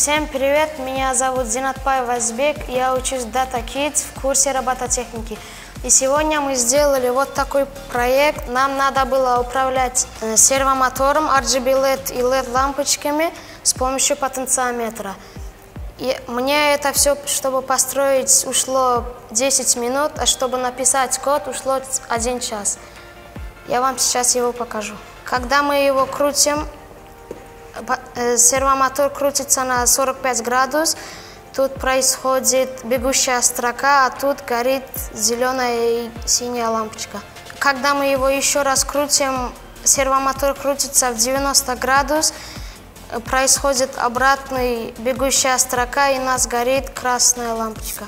Всем привет, меня зовут Зинатбаев Азбек, я учусь в Data Kids в курсе робототехники. И сегодня мы сделали вот такой проект. Нам надо было управлять сервомотором, RGB LED и LED лампочками с помощью потенциометра. И мне это все, чтобы построить, ушло 10 минут, а чтобы написать код, ушло 1 час. Я вам сейчас его покажу. Когда мы его крутим, сервомотор крутится на 45 градусов, тут происходит бегущая строка, а тут горит зеленая и синяя лампочка. Когда мы его еще раз крутим, сервомотор крутится в 90 градусов, происходит обратная бегущая строка, и у нас горит красная лампочка.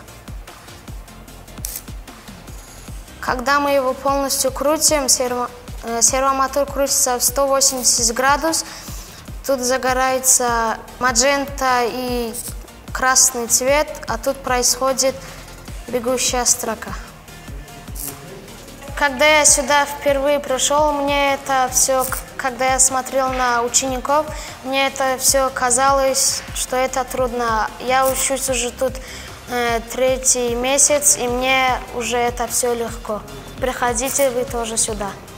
Когда мы его полностью крутим, сервомотор крутится в 180 градусов, тут загорается маджента и красный цвет, а тут происходит бегущая строка. Когда я сюда впервые пришел, мне это все, когда я смотрел на учеников, мне это все казалось, что это трудно. Я учусь уже тут 3-й месяц, и мне уже это все легко. Приходите вы тоже сюда.